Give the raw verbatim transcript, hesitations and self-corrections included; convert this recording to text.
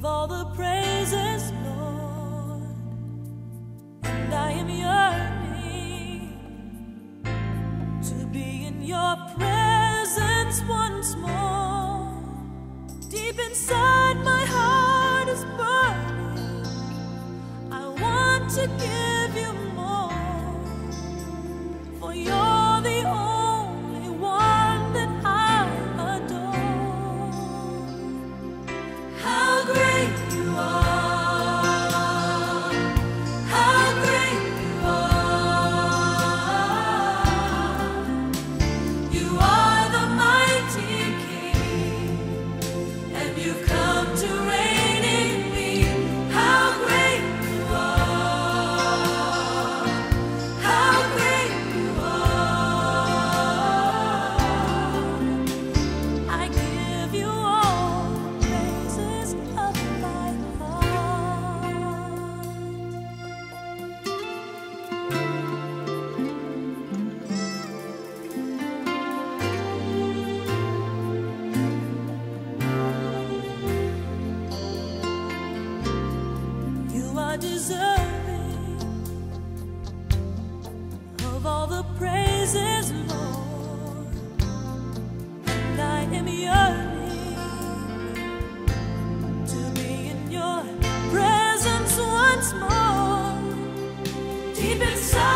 of all the praises, Lord, and I am yearning to be in your presence once more. Deep inside my heart is burning. I want to give you more, for you're the only one that I adore. How great you are, how great you are. You are the mighty King, and you've come to reign in me. How great you are, how great you are. I give you all the praises of my heart. You are deserving of all the praises, Lord, and I am yearning to be in your presence once more. Deep inside